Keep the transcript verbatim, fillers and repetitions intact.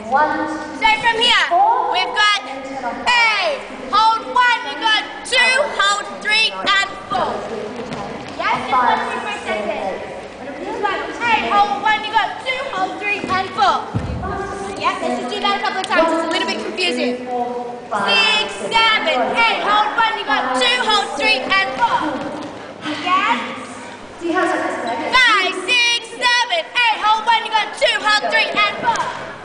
One, two, So from here, four, we've got A, hold one, we've got two, hold three, and four. Yes, just one for a second. We've got A, hold one, you've got two, hold three, and four. Yeah, let's just do that a couple of times, it's a little bit confusing. Six, seven, eight, hold one, you've got two, hold three, and four. Again. Five, six, seven, eight, hold one, you've got two, hold three, and four.